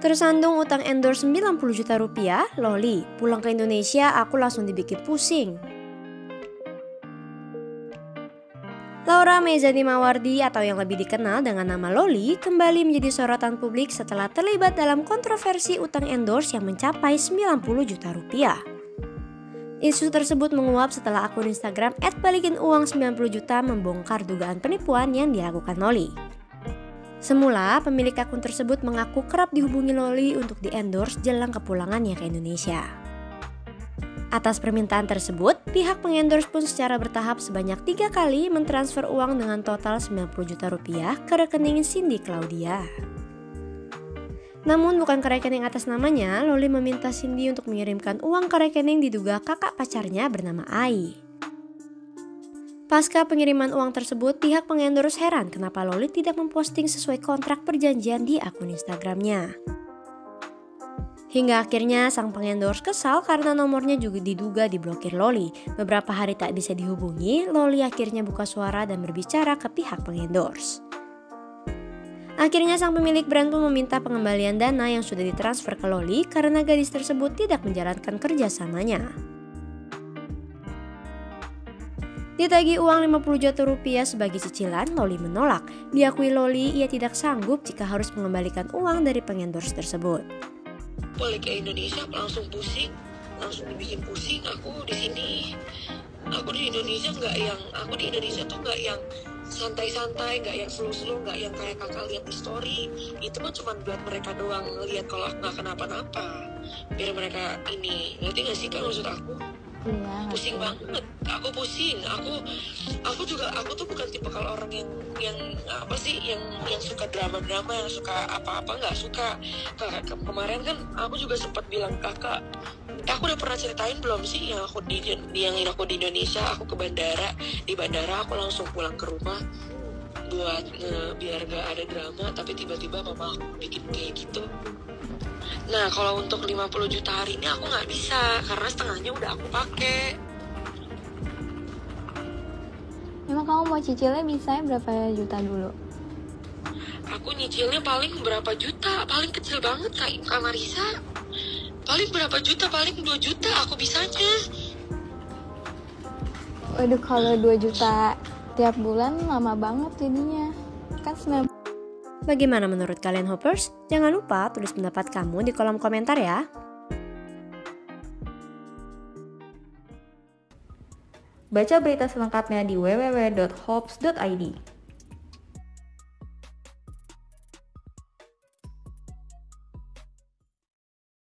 Tersandung utang endorse 90 juta rupiah, Loli, pulang ke Indonesia aku langsung dibikin pusing. Laura Mezani Mawardi atau yang lebih dikenal dengan nama Loli kembali menjadi sorotan publik setelah terlibat dalam kontroversi utang endorse yang mencapai 90 juta rupiah. Isu tersebut menguap setelah akun Instagram @balikinuang90juta membongkar dugaan penipuan yang dilakukan Loli. Semula, pemilik akun tersebut mengaku kerap dihubungi Loli untuk di-endorse jelang kepulangannya ke Indonesia. Atas permintaan tersebut, pihak pengendorse pun secara bertahap sebanyak 3 kali mentransfer uang dengan total 90 juta rupiah ke rekening Cindy Claudia. Namun bukan ke rekening atas namanya, Loli meminta Cindy untuk mengirimkan uang ke rekening diduga kakak pacarnya bernama Ai. Pasca pengiriman uang tersebut, pihak pengendorse heran kenapa Loli tidak memposting sesuai kontrak perjanjian di akun Instagramnya. Hingga akhirnya sang pengendorse kesal karena nomornya juga diduga diblokir Loli. Beberapa hari tak bisa dihubungi, Loli akhirnya buka suara dan berbicara ke pihak pengendorse. Akhirnya sang pemilik brand pun meminta pengembalian dana yang sudah ditransfer ke Loli karena gadis tersebut tidak menjalankan kerjasamanya. Ditagih uang 50 juta rupiah sebagai cicilan, Loli menolak. Diakui Loli, ia tidak sanggup jika harus mengembalikan uang dari pengendorse tersebut. Balik ke Indonesia langsung pusing, langsung dibikin pusing. Aku di Indonesia tuh nggak yang santai-santai, nggak yang slow-slow, nggak yang kayak kakak lihat di story. Itu mah cuma buat mereka doang ngeliat kalau aku nggak kenapa-napa, biar mereka ini, ngerti nggak sih kan maksud aku? Iya, Pusing banget, aku pusing, aku tuh bukan tipe kalau orang yang suka drama-drama, yang suka apa-apa, nggak suka. Kemarin kan aku juga sempat bilang kakak, aku udah pernah ceritain belum sih yang aku di Indonesia, aku ke bandara, di bandara aku langsung pulang ke rumah buat biar gak ada drama, tapi tiba-tiba mama aku bikin kayak gitu. Nah kalau untuk 50 juta hari ini aku nggak bisa karena setengahnya udah aku pakai. Emang kamu mau cicilnya bisanya berapa juta dulu? Aku nyicilnya paling berapa juta, paling kecil banget kayak Kak Marisa. Paling berapa juta, paling 2 juta aku bisanya. Waduh, kalau 2 juta tiap bulan lama banget jadinya. Kan 9. Bagaimana menurut kalian Hoppers? Jangan lupa tulis pendapat kamu di kolom komentar ya. Baca berita selengkapnya di www.hops.id.